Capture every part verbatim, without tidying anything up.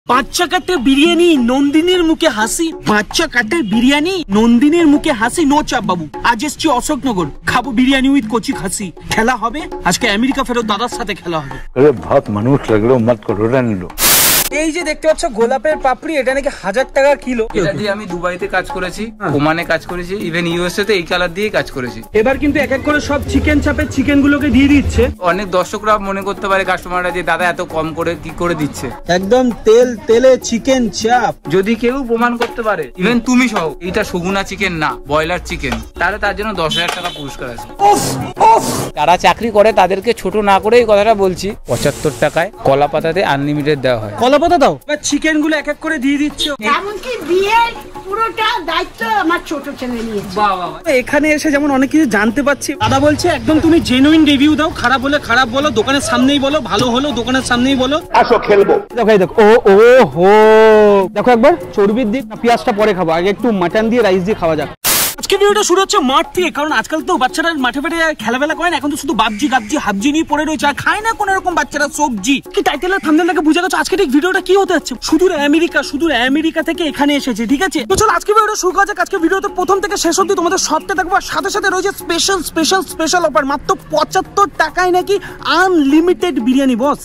বাচ্চা কাটে বিরিয়ানি, নন্দিনীর মুখে হাসি। বাচ্চা কাটে বিরিয়ানি, নন্দিনীর মুখে হাসি। নো চাপ বাবু, আজ এসছি অশোকনগর, খাবো বিরিয়ানি উইথ কচি খাসি। খেলা হবে আজকে আমেরিকা ফেরত দাদার সাথে খেলা হবে। আরে বহুত মানুষ লাগলো, মত করো রানলো। এই যে দেখতে পাচ্ছ গোলাপের পাপড়ি, এটা নাকি হাজার টাকা কিলো। এটা দিয়ে আমি দুবাইতে কাজ করেছি, ওমানে কাজ করেছি, ইভেন ইউএসএ তে এই কালার দিয়ে কাজ করেছি। এবার কিন্তু এক এক করে সব চিকেন চাপের চিকেন গুলোকে দিয়ে দিচ্ছে। অনেক দর্শকরা মনে করতে পারে কাস্টমাররা যে দাদা এত কম করে কি করে দিচ্ছে। একদম তেল তেলে চিকেন চাপ। যদি কেউ প্রমাণ করতে পারে, ইভেন তুমি সহ, এটা সগুনা চিকেন না ব্রয়লার চিকেন, তাহলে তার জন্য দশ হাজার টাকা পুরস্কার আছে। যারা চাকরি করে তাদেরকে ছোট না করে এই কথাটা বলছি, পঁচাত্তর টাকায় কলা পাতাতে আনলিমিটেড দেওয়া হয়। কলা পাতা দাও, চিকেন গুলো এক এক করে দিয়ে দিচ্ছ। এমনকি বিয়ের পুরোটা দায়িত্ব আমার ছোট ছেলে নিয়েছে। বাহ বাহ, এখানে এসে যেমন অনেক কিছু জানতে পারছি। দাদা বলছে একদম তুমি জেনুইন রিভিউ দাও, খারাপ হলে খারাপ বলো, দোকানের সামনেই বলো, ভালো হলো দোকানের সামনেই বলো। আসো খেলবো। দেখো দেখো, ও ও হো, দেখো একবার চর্বির দিক, পেঁয়াজটা পরে খাবো, আগে একটু মাটন দিয়ে রাইস দিয়ে খাওয়া যাক। আজকে ভিডিওটা শুরু হচ্ছে মাঠ থেকে, কারণ আজকাল তো বাচ্চারা মাঠে ফেটে খেলাবেলা করে না, এখন তো শুধু বাবজি গাবজি হাবজি নিয়ে পড়ে রয়েছে, আর খায় না কোন রকম বাচ্চারা সবজি। কি টাইটেল আর থাম্বনেল দেখে বুঝে গেছো আজকে ঠিক ভিডিওটা কি হতে যাচ্ছে। সুদূর আমেরিকা, সুদূর আমেরিকা থেকে এখানে এসেছে, ঠিক আছে? তো চলো আজকে ভিডিওটা শুরু করা যাক। আজকে ভিডিওতে প্রথম থেকে শেষ অবধি তোমাদের সবটা দেখবো, আর সাথে সাথে রয়েছে স্পেশাল স্পেশাল স্পেশাল অফার। মাত্র পঁচাত্তর টাকায় নাকি আনলিমিটেড বিরিয়ানি বস।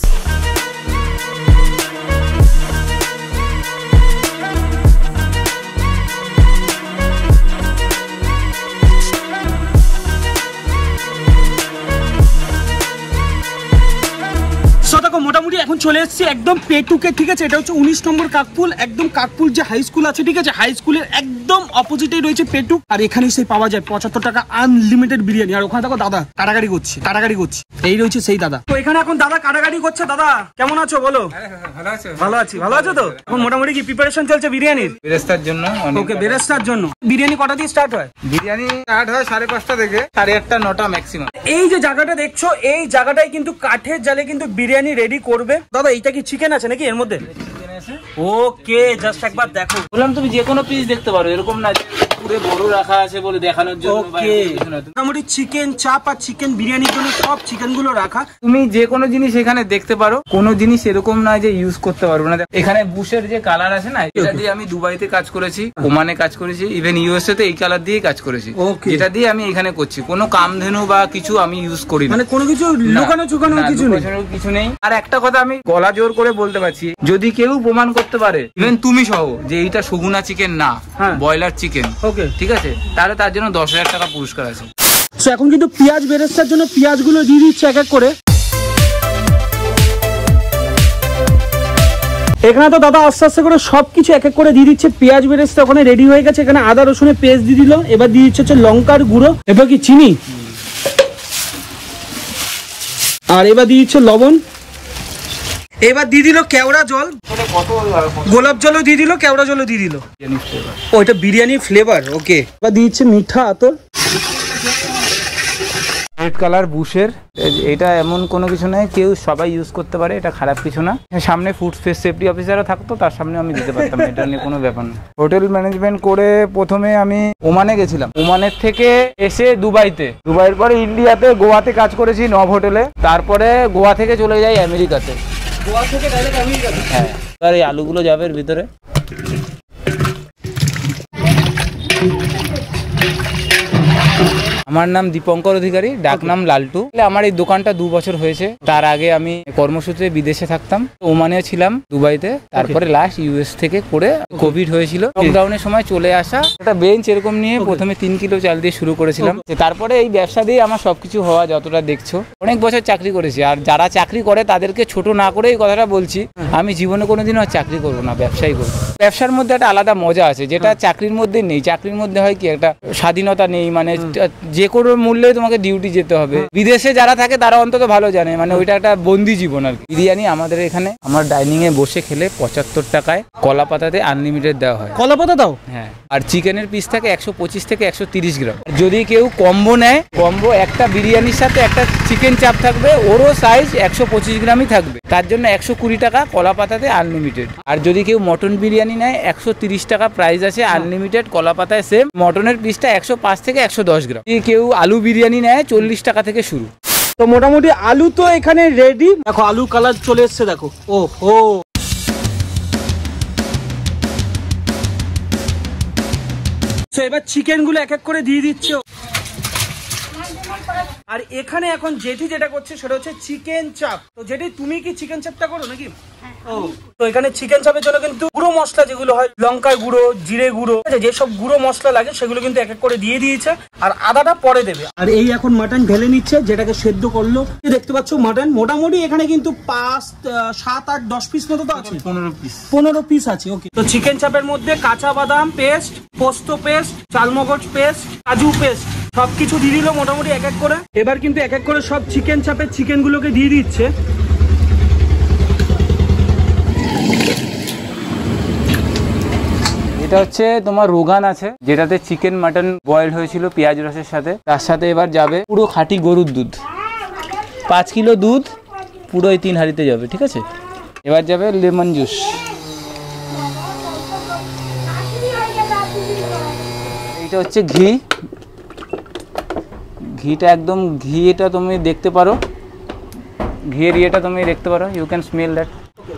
মোটামুটি এখন চলে এসেছি একদম পেটুকে, ঠিক আছে? এটা হচ্ছে উনিশ নম্বর কাকপুল, একদম কাকপুল যে হাই স্কুল আছে, ঠিক আছে? হাই স্কুলের একদম অপোজিটে রয়েছে পেটুক, আর এখানে সেই পাওয়া যায় পঁচাত্তর টাকা আনলিমিটেড বিরিয়ানি। আর ওখানে দেখো দাদা কাটাকাটি করছে, কাটাকাটি করছে, এই রয়েছে সেই দাদা। তো এখানে এখন দাদা কাটাকাটি করছে। দাদা কেমন আছো বলো? ভালো আছো? ভালো আছি, ভালো আছো তো? এখন মোটামুটি কি প্রিপারেশন চলছে বিরিয়ানির? বেরেস্তার জন্য। ওকে, বেরেস্তার জন্য। বিরিয়ানি কটা দিয়ে স্টার্ট হয়? বিরিয়ানি স্টার্ট হয় সাড়ে পাঁচটা থেকে সাড়ে আটটা নটা ম্যাক্সিমাম। এই যে জায়গাটা দেখছো, এই জায়গাটায় কিন্তু কাঠের জালে কিন্তু বিরিয়ানি রেডি করবে। দাদা এইটা কি চিকেন আছে নাকি এর মধ্যে? ওকে, জাস্ট একবার দেখো। বললাম তুমি যে কোনো পিস দেখতে পারো, এরকম না পুরো বড় রাখা আছে বলে দেখানোর জন্য। ওকে, মোটামুটি চিকেন চাপ আর চিকেন বিরিয়ানির জন্য সব চিকেন গুলো রাখা। তুমি যে কোনো জিনিস এখানে দেখতে পারো, কোনো জিনিস এরকম নয় যে ইউজ করতে পারবো না। এখানে বুশের যে কালার আছে না, এটা দিয়ে আমি দুবাইতে কাজ করেছি, ওমানে কাজ করেছি, ইভেন ইউএসএ তে এই কালার দিয়ে কাজ করেছি। এটা দিয়ে আমি এখানে করছি, কোনো কামধেনু বা কিছু আমি ইউজ করি না, মানে কোনো কিছু লুকানো চুকানো কিছু নেই, কিছু নেই। আর একটা কথা আমি গলা জোর করে বলতে পারছি, যদি কেউ প্রমাণ করতে পারে, ইভেন তুমি সহ, যে এইটা সগুনা চিকেন না ব্রয়লার চিকেন, ওকে ঠিক আছে, তাহলে তার জন্য দশ হাজার টাকা পুরস্কার আছে। তো এখন কিন্তু পেঁয়াজ বেরেস্তার জন্য পেঁয়াজ গুলো দিয়ে দিচ্ছে এক এক করে। এখানে তো দাদা আস্তে আস্তে করে সবকিছু এক এক করে দিয়ে দিচ্ছে। পেঁয়াজ বেরেস্তা ওখানে রেডি হয়ে গেছে, এখানে আদা রসুনের পেস্ট দিয়ে দিল। এবার দিয়ে দিচ্ছে হচ্ছে লঙ্কার গুঁড়ো, এবার কি চিনি, আর এবার দিয়ে দিচ্ছে লবণ। এবার দিয়ে দিল কেওড়া জল, গোলাপ জলও দিয়ে দিল, কেওড়া জলও দিয়ে দিল। ও এটা বিরিয়ানি ফ্লেভার, ওকে। এবার দিয়ে দিচ্ছে মিঠা আতর। রেড কালার বুশের, এটা এমন কোনো কিছু নয়, কেউ সবাই ইউজ করতে পারে, এটা খারাপ কিছু না। সামনে ফুড সেফটি অফিসারও থাকতো, তার সামনে আমি দিতে পারতাম, এটা নিয়ে কোনো ব্যাপার না। হোটেল ম্যানেজমেন্ট করে প্রথমে আমি ওমানে গেছিলাম, ওমানের থেকে এসে দুবাইতে, দুবাইয়ের পরে ইন্ডিয়াতে গোয়াতে কাজ করেছি নব হোটেলে, তারপরে গোয়া থেকে চলে যাই আমেরিকাতে। গোয়া থেকে ডাইরেক্ট আমেরিকাতে? হ্যাঁ। আর এই আলুগুলো যাবে এর ভিতরে। আমার নাম দীপঙ্কর অধিকারী, ডাক নাম লালটু। আমার এই দোকানটা দু বছর হয়েছে। তার আগে আমি কর্মসূত্রে বিদেশে থাকতাম, ওমানে ছিলাম, দুবাইতে। তারপরে লাস্ট ইউএস থেকে করে কোভিড হয়েছিল, লকডাউনের সময় চলে আসা। একটা বেঞ্চ এরকম নিয়ে প্রথমে তিন কিলো চাল দিয়ে শুরু করেছিলাম। তারপরে এই ব্যবসা দিয়ে আমার সবকিছু হওয়া, যতটা দেখছো। অনেক বছর চাকরি করেছি, আর যারা চাকরি করে তাদেরকে ছোট না করে এই কথাটা বলছি, আমি জীবনে কোনোদিনও আর চাকরি করবো না, ব্যবসাই করবো। ব্যবসার মধ্যে একটা আলাদা মজা আছে, যেটা চাকরির মধ্যে নেই। চাকরির মধ্যে হয় কি, একটা স্বাধীনতা নেই, মানে যে কোনো মূল্যে তোমাকে ডিউটি যেতে হবে। বিদেশে যারা থাকে তারা অন্তত ভালো জানে, মানে ওইটা একটা বন্দি জীবন আর কি। বিরিয়ানি আমাদের এখানে আমার ডাইনিং এ বসে খেলে পঁচাত্তর টাকায় কলা পাতাতে আনলিমিটেড দেওয়া হয়। কলা পাতা দাও? হ্যাঁ। আর চিকেনের পিস থাকে একশো পঁচিশ থেকে একশো তিরিশ গ্রাম। যদি কেউ কম্বো নেয়, কম্বো একটা বিরিয়ানির সাথে একটা চিকেন চাপ থাকবে, ওরও সাইজ একশো পঁচিশ গ্রামই থাকবে, তার জন্য একশো কুড়ি টাকা কলা পাতাতে আনলিমিটেড। আর যদি কেউ মটন বিরিয়ানি নেয়, একশো তিরিশ টাকা প্রাইস আছে, আনলিমিটেড কলা পাতায় সেম। মটনের পিসটা একশো পাঁচ থেকে একশো দশ গ্রাম। যদি কেউ আলু বিরিয়ানি নেয়, চল্লিশ টাকা থেকে শুরু। তো মোটামুটি আলু তো এখানে রেডি। দেখো আলু কালার চলে এসছে, দেখো। ও হো, তো এবার চিকেন গুলো এক এক করে দিয়ে দিচ্ছে। আর এখানে এখন জেঠি যেটা করছে সেটা হচ্ছে চিকেন চাপ। তো জেঠি তুমি কি চিকেন চাপটা করো নাকি? ও, তো এখানে চিকেন চাপের জন্য কিন্তু গুঁড়ো মশলা যেগুলো হয়, লঙ্কার গুঁড়ো, জিরে গুঁড়ো, যেসব গুঁড়ো মশলা লাগে সেগুলো কিন্তু এক এক করে দিয়ে দিয়েছে। আর আদাটা পরে দেবে। আর এই এখন মাটন ঢেলে নিচ্ছে, যেটাকে সেদ্ধ করলো। দেখতে পাচ্ছ মাটন মোটামুটি এখানে কিন্তু পাঁচ সাত আট দশ পিস মতো তো আছে, পনেরো পিস পনেরো পিস আছে। ওকে, তো চিকেন চাপের মধ্যে কাঁচা বাদাম পেস্ট, পোস্ত পেস্ট, চালমগজ পেস্ট, কাজু পেস্ট সবকিছু দিয়ে দিল মোটামুটি এক এক করে। এবার কিন্তু এক এক করে সব চিকেন চাপের চিকেন গুলোকে দিয়ে দিচ্ছে। এটা হচ্ছে তোমার রোগান আছে, যেটাতে চিকেন মাটন বয়েল হয়েছিল পেঁয়াজ রসের সাথে। তার সাথে এবার যাবে পুরো খাঁটি গরুর দুধ, পাঁচ কিলো দুধ পুরো এই তিন হাঁড়িতে যাবে, ঠিক আছে। এবার যাবে লেমন জুস। এইটা হচ্ছে ঘি, ঘিটা একদম ঘি, এটা তুমি দেখতে পারো, ঘিয়ের ইয়েটা তুমি দেখতে পারো, ইউ ক্যান স্মেল দ্যাট,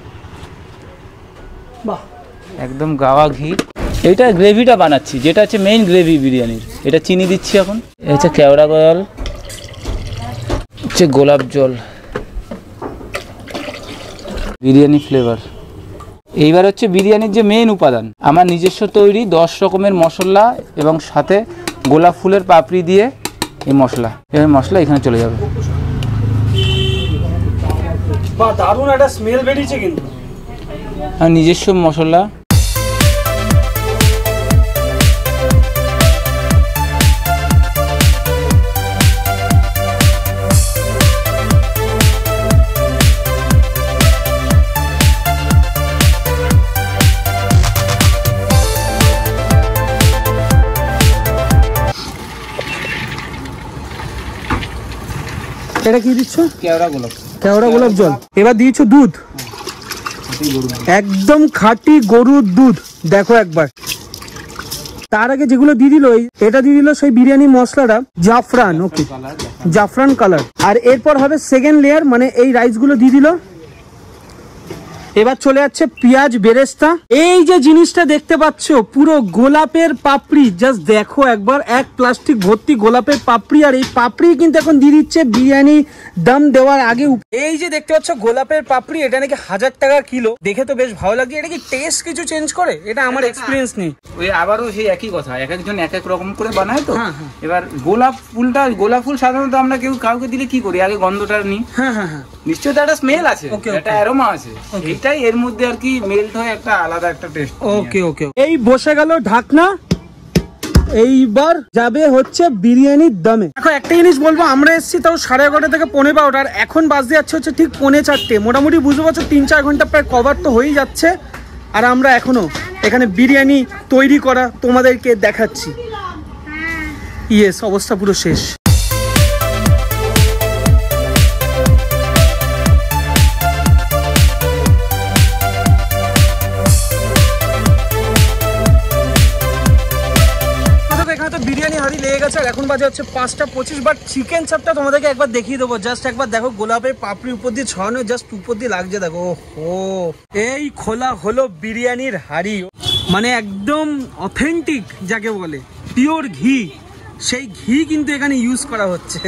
বাহ একদম গাওয়া ঘি। এইটা গ্রেভিটা বানাচ্ছি, যেটা হচ্ছে মেইন গ্রেভি বিরিয়ানির। এটা চিনি দিচ্ছি এখন। এটা হচ্ছে কেওড়া জল, হচ্ছে গোলাপ জল, বিরিয়ানি ফ্লেভার। এইবার হচ্ছে বিরিয়ানির যে মেইন উপাদান, আমার নিজস্ব তৈরি দশ রকমের মশলা এবং সাথে গোলাপ ফুলের পাপড়ি দিয়ে এই মশলা, এই মশলা এখানে চলে যাবে। বাহ, দারুণ একটা স্মেল বেরিয়েছে কিন্তু। আর নিজস্ব মশলা। এটা কি দিচ্ছ? কেওড়া গোলাপ, কেওড়া গোলাপ জল। এবার দিয়েছো দুধ, একদম খাঁটি গরুর দুধ। দেখো একবার, তার আগে যেগুলো দিয়ে দিল, এটা দিয়ে দিল সেই বিরিয়ানি মশলাটা, জাফরান। ওকে, জাফরান কালার। আর এরপর হবে সেকেন্ড লেয়ার, মানে এই রাইস গুলো দিয়ে দিল। এবার চলে যাচ্ছে পেঁয়াজ বেরেস্তা। এই যে জিনিসটা দেখতে পাচ্ছ, পুরো গোলাপের পাপড়ি, জাস্ট দেখো একবার, এক প্লাস্টিক ভর্তি গোলাপের পাপড়ি। আর এই পাপড়ি কিন্তু এখন দিয়ে দিচ্ছে বিরিয়ানি দম দেওয়ার আগে। এই যে দেখতে পাচ্ছ গোলাপের পাপড়ি, এটা নাকি হাজার টাকা কিলো। দেখে তো বেশ ভালো লাগছে। এটা কি টেস্ট কিছু চেঞ্জ করে? এটা আমার এক্সপিরিয়েন্স নেই। ওই আবারও সেই একই কথা, এক একজন এক এক রকম করে বানায় তো। এবার গোলাপ ফুলটা, গোলাপ ফুল সাধারণত আমরা কেউ কাউকে দিলে কি করি, আগে গন্ধটা নিই। হ্যাঁ হ্যাঁ হ্যাঁ, নিশ্চয়ই একটা স্মেল আছে, একটা অ্যারোমা আছে, এইটাই এর মধ্যে আর কি মেল্ট হয়ে একটা আলাদা একটা টেস্ট। ওকে ওকে, এই বসে গেল ঢাকনা। এইবার যাবে হচ্ছে বিরিয়ানির দমে। দেখো একটা জিনিস বলবো, আমরা এসেছি তাও সাড়ে এগারোটা থেকে পৌনে বারোটা, আর এখন বাজতে যাচ্ছে হচ্ছে ঠিক পৌনে চারটে। মোটামুটি বুঝতে পারছো তিন চার ঘন্টা প্রায় কভার তো হয়েই যাচ্ছে। আর আমরা এখনো এখানে বিরিয়ানি তৈরি করা তোমাদেরকে দেখাচ্ছি। ইয়েস, অবস্থা পুরো শেষ। বিরিয়ানি হাঁড়ি লেগে গেছে। আর এখন বাজে হচ্ছে পাঁচটা পঁচিশ। বাট চিকেন চাপটা তোমাদেরকে একবার দেখিয়ে দেবো। জাস্ট একবার দেখো, গোলাপের পাপড়ি উপর দিয়ে ছড়ানো, জাস্ট উপর দিয়ে লাগছে। দেখো, ও এই খোলা হলো বিরিয়ানির হাঁড়ি, মানে একদম অথেন্টিক যাকে বলে, পিওর ঘি। সেই ঘি কিন্তু এখানে ইউজ করা হচ্ছে।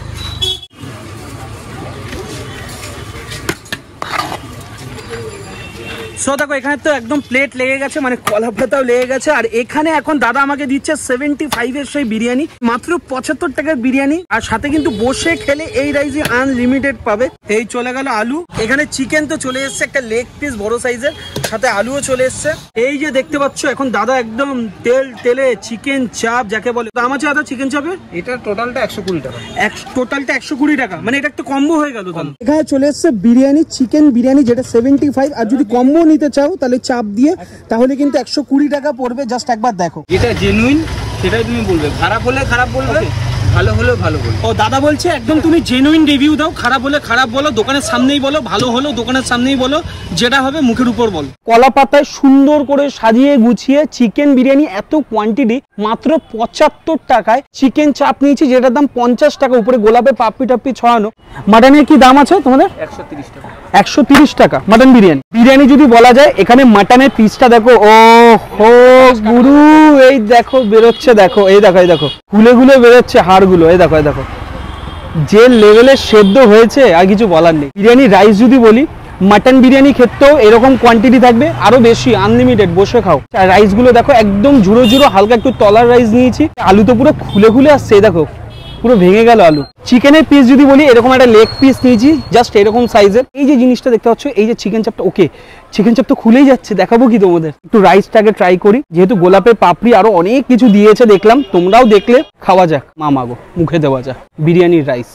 সো দেখো, এখানে তো একদম প্লেট লেগে গেছে, মানে কলা পাতাও লেগে গেছে। আর এখানে এখন দাদা আমাকে দিচ্ছে সেভেন্টি ফাইভ এর সেই বিরিয়ানি, মাত্র পঁচাত্তর টাকার বিরিয়ানি। আর সাথে কিন্তু বসে খেলে এই রাইসে আনলিমিটেড পাবে। এই চলে গেল আলু। এখানে চিকেন তো চলে এসছে, একটা লেগ পিস বড় সাইজের, সাথে আলুও চলে এসছে। এই যে দেখতে পাচ্ছ, এখন দাদা একদম তেল তেলে চিকেন চাপ যাকে বলে। দাম আছে দাদা চিকেন চাপে? এটা টোটালটা একশো কুড়ি টাকা। টোটালটা একশো কুড়ি টাকা, মানে এটা একটা কম্বো হয়ে গেল। এখানে চলে এসছে বিরিয়ানি, চিকেন বিরিয়ানি, যেটা সেভেন্টি ফাইভ। আর যদি কম্বো নিতে চাও তাহলে চাপ দিয়ে, তাহলে কিন্তু একশো কুড়ি টাকা পড়বে। জাস্ট একবার দেখো, যেটা জেনুইন সেটাই তুমি বলবে, খারাপ হলে খারাপ বলবে, ভালো হলো ভালো বলো। ও দাদা বলছে একদম তুমি জেনুইন রিভিউ দাও, খারাপ হলে খারাপ বলো, দোকানের সামনেই বলো, ভালো হলো দোকানের সামনেই বলো, যেটা হবে মুখের উপর বলো। কলা পাতায় সুন্দর করে সাজিয়ে গুছিয়ে চিকেন বিরিয়ানি, এত কোয়ান্টিটি, মাত্র পঁচাত্তর টাকায় চিকেন চাপ নিয়েছি যেটার দাম পঞ্চাশ টাকা, উপরে গোলাপে পাপড়ি টাপড়ি ছড়ানো। মাটনের কি দাম আছে তোমাদের? একশো তিরিশ টাকা। একশো তিরিশ টাকা মাটন বিরিয়ানি। বিরিয়ানি যদি বলা যায়, এখানে মাটনের পিসটা দেখো, ও হো গুরু, এই দেখো বেরোচ্ছে, দেখো এই দেখো, এই দেখো গুলে গুলে বেরোচ্ছে হাড়গুলো, এই দেখো এই দেখো যে লেভেলের সেদ্ধ হয়েছে আর কিছু বলার নেই। বিরিয়ানি রাইস যদি বলি, মাটন বিরিয়ানি ক্ষেত্রেও এরকম কোয়ান্টিটি থাকবে, আরো বেশি আনলিমিটেড, বসে খাও। আর রাইস গুলো দেখো একদম ঝুড়ো ঝুড়ো, হালকা একটু তলার রাইস নিয়েছি। আলু তো পুরো খুলে খুলে আসছে, দেখো পুরো ভেঙে গেল আলু। চিকেনের পিস যদি বলি, এরকম একটা লেগ পিস নিয়েছি, জাস্ট এরকম সাইজের। এই যে জিনিসটা দেখতে পাচ্ছ, এই যে চিকেন চাপটা, ওকে চিকেন চাপ তো খুলেই যাচ্ছে, দেখাবো কি তোমাদের? একটু রাইসটাকে ট্রাই করি, যেহেতু গোলাপের পাপড়ি আরো অনেক কিছু দিয়েছে দেখলাম, তোমরাও দেখলে, খাওয়া যাক। মা মাগো, মুখে দেওয়া যাক বিরিয়ানির রাইস।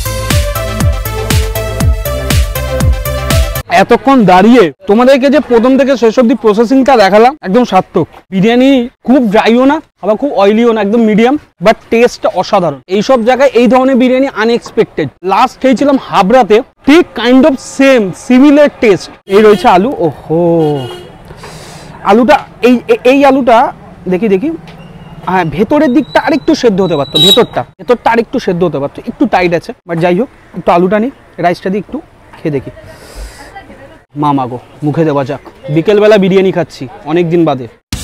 এতক্ষণ দাঁড়িয়ে তোমাদেরকে যে প্রথম থেকে শেষ অব্দি প্রসেসিংটা দেখালাম, একদম সার্থক। বিরিয়ানি খুব ড্রাইও না, আবার খুব অয়েলিও না, একদম মিডিয়াম, বাট টেস্টটা অসাধারণ। এইসব জায়গায় এই ধরনের বিরিয়ানি আনএক্সপেক্টেড। লাস্ট খেয়েছিলাম হাবড়াতে, ঠিক kind of same similar taste. এই রয়েছে আলু, ওহো আলুটা, এই এই আলুটা দেখি দেখি হ্যাঁ, ভেতরের দিকটা আরেকটু সেদ্ধ হতে পারতো, ভেতরটা ভেতরটা আরেকটু সেদ্ধ হতে পারতো, একটু টাইট আছে, বাট যাই হোক। একটু আলুটা নিই, রাইসটা দিয়ে একটু খেয়ে দেখি। মা মাগো, মুখে দেওয়া যাক। বিকেলবেলা বিরিয়ানি খাচ্ছি অনেক দিন বাদে।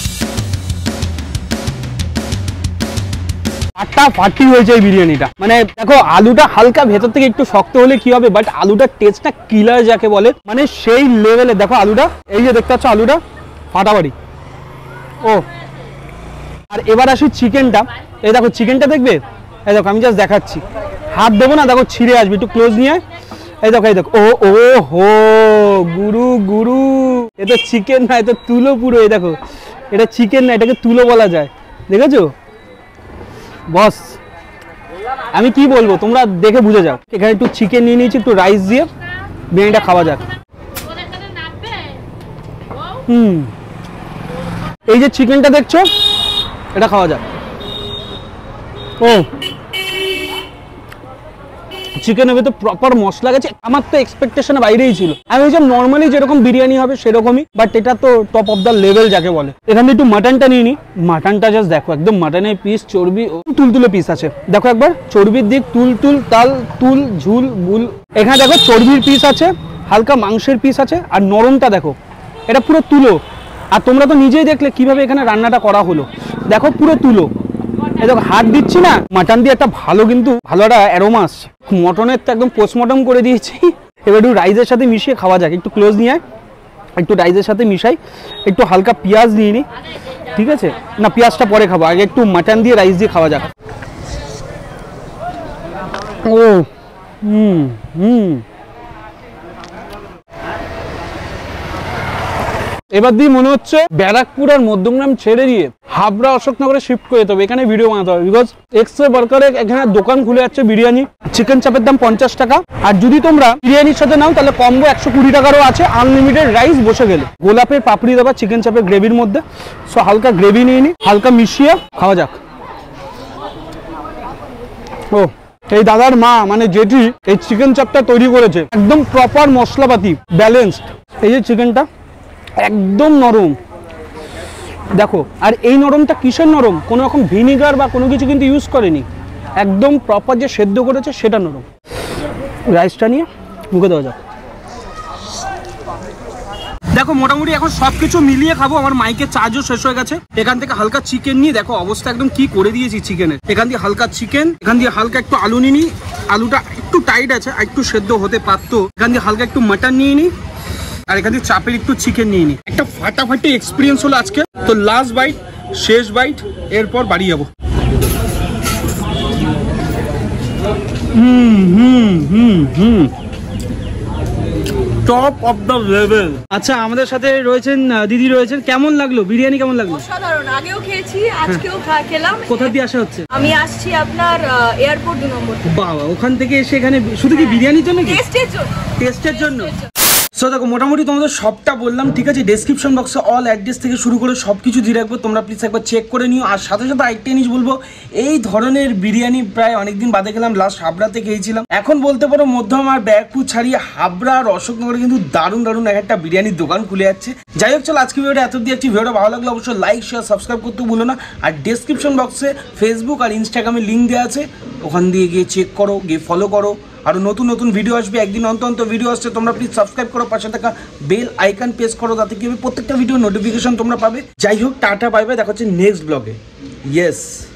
ফাটা ফাটি হয়েছে এই বিরিয়ানিটা। মানে দেখো, আলুটা হালকা ভেতর থেকে একটু শক্ত হলে কি হবে, বাট আলুটার টেস্টটা কিলার যাকে বলে, মানে সেই লেভেলে। দেখো আলুটা, এই যে দেখতে পাচ্ছ আলুটা ফাটাফাটি। ও আর এবার আসি চিকেনটা। এই দেখো চিকেনটা দেখবে, এই দেখো আমি জাস্ট দেখাচ্ছি, হাত দেবো না, দেখো ছিঁড়ে আসবে, একটু ক্লোজ নিয়ে। এই দেখো এই দেখো, ও ও হো গুরু গুরু, এটা চিকেন না, এটা তুলো পুরো। এই দেখো, এটা চিকেন না, এটাকে তুলো বলা যায়, দেখেছো বস? আমি কি বলবো, তোমরা দেখে বুঝে যাও। এখানে একটু চিকেন নিয়ে নিয়েছি, একটু রাইস দিয়ে বিরিয়ানিটা খাওয়া যাক। হুম, এই যে চিকেনটা দেখছো, এটা খাওয়া যাক। ও চিকেনের ভেতর প্রপার মশলা গেছে, আমার তো এক্সপেকটেশনের বাইরেই ছিল। আমি বলছিলাম নর্মালি যেরকম বিরিয়ানি হবে সেরকমই, বাট এটা তো টপ অফ দ্য লেভেল যাকে বলে। এখানে একটু মাটনটা নিয়ে নি, মাটনটা জাস্ট দেখো, একদম মাটনের পিস, চর্বি তুলতুলে পিস আছে। দেখো একবার চর্বির দিক, তুল তুল তাল তুল ঝুল বুল। এখানে দেখো চর্বির পিস আছে, হালকা মাংসের পিস আছে, আর নরমটা দেখো, এটা পুরো তুলো। আর তোমরা তো নিজেই দেখলে কিভাবে এখানে রান্নাটা করা হলো, দেখো পুরো তুলো। এই দেখো হাত দিচ্ছি না, মাটন দিয়ে একটা ভালো, কিন্তু ভালো একটা অ্যারোমা আসছে। মটনের তো একদম পোস্টমর্টম করে দিয়েছি। এবার একটু রাইসের সাথে মিশিয়ে খাওয়া যাক। একটু ক্লোজ নিয়ে একটু রাইসের সাথে মিশাই, একটু হালকা পেঁয়াজ নিয়ে নিই, ঠিক আছে? না পেঁয়াজটা পরে খাবো, আগে একটু মাটন দিয়ে রাইস দিয়ে খাওয়া যাক। ও হুম হুম এবার দিয়ে মনে হচ্ছে ব্যারাকপুর আর মধ্যমগ্রাম ছেড়ে দিয়ে হাবড়া অশোকনগরে শিফট করে যেতে হবে, এখানে ভিডিও বানাতে হবে। বিকজ এক্সরে বার্কারে এখানে দোকান খুলে যাচ্ছে বিরিয়ানি, চিকেন চাপের দাম পঞ্চাশ টাকা। আর যদি তোমরা বিরিয়ানির সাথে নাও তাহলে কম্বো একশো কুড়ি টাকারও আছে, আনলিমিটেড রাইস বসে গেলে। গোলাপের পাপড়ি দেওয়া চিকেন চাপের গ্রেভির মধ্যে, সো হালকা গ্রেভি নিয়ে নি, হালকা মিশিয়ে খাওয়া যাক। ও এই দাদার মা মানে যেটি এই চিকেন চাপটা তৈরি করেছে, একদম প্রপার মশলাপাতি ব্যালেন্সড। এই যে চিকেনটা একদম নরম, দেখো। আর এই নরমটা কিসের নরম, কোনো রকম ভিনিগার বা কোনো কিছু কিন্তু ইউজ করেনি, একদম প্রপার যে সেদ্ধ করেছে সেটা নরম। রাইসটা নিয়ে মুখে দেওয়া যাক। দেখো মোটামুটি এখন সবকিছু মিলিয়ে খাবো, আমার মাইকের চার্জও শেষ হয়ে গেছে। এখান থেকে হালকা চিকেন নিয়ে দেখো অবস্থা একদম কি করে দিয়েছি চিকেনের। এখান দিয়ে হালকা চিকেন, এখান দিয়ে হালকা একটু আলু নিয়ে নিই, আলুটা একটু টাইট আছে, একটু সেদ্ধ হতে পারতো। এখান দিয়ে হালকা একটু মাটন নিয়ে নিই, আর এখান থেকে চাপের একটু চিকেন নিয়ে নিই। একটা ফাটাফাটি এক্সপিরিয়েন্স হলো আজকে। তো লাস্ট বাইট, শেষ বাইট, এরপর বাড়ি যাবো। Hmm hmm hmm hmm top of the level. আচ্ছা আমাদের সাথে রয়েছেন দিদি রয়েছেন, কেমন লাগলো বিরিয়ানি, কেমন লাগলো? অসাধারণ, আগেও খেয়েছি, আজকেও খেলাম। কোথা দিয়ে আসা হচ্ছে? আমি আসছি আপনার এয়ারপোর্ট দু নম্বর থেকে। বাবা, ওখান থেকে এসে এখানে শুধু কি বিরিয়ানির জন্য? কি টেস্টের জন্য? টেস্টের জন্য। সো দেখো মোটামুটি তোমাদের সবটা বললাম, ঠিক আছে। ডেসক্রিপশন বক্সে অল অ্যাড্রেস থেকে শুরু করে সব কিছু দিয়ে রাখবো, তোমরা প্লিজ একবার চেক করে নিও। আর সাথে সাথে আরেকটা জিনিস বলবো, এই ধরনের বিরিয়ানি প্রায় অনেকদিন বাদে খেলাম, লাস্ট হাবড়াতে খেয়েছিলাম। এখন বলতে পারো মধ্যম আর ব্যারাকপুর ছাড়িয়ে হাবড়া আর অশোকনগরে কিন্তু দারুণ দারুণ এক একটা বিরিয়ানির দোকান খুলে যাচ্ছে। যাই হোক চলো আজকে ভিডিওটা এত দিয়ে যাচ্ছি। ভিডিওটা ভালো লাগলে অবশ্যই লাইক শেয়ার সাবস্ক্রাইব করতে ভুলো না। আর ডেসক্রিপশন বক্সে ফেসবুক আর ইনস্টাগ্রামের লিঙ্ক দেওয়া আছে, ওখান দিয়ে গিয়ে চেক করো, গিয়ে ফলো করো। আরও নতুন নতুন ভিডিও আসবে, একদিন অন্তর অন্তর ভিডিও আসছে, তোমরা প্লিজ সাবস্ক্রাইব করো, পাশে থাকা বেল আইকন প্রেস করো, যাতে কি হবে প্রত্যেকটা ভিডিও নোটিফিকেশন তোমরা পাবে। যাই হোক টাটা বাই বাই, দেখা হচ্ছে নেক্সট ব্লগে। ইয়েস।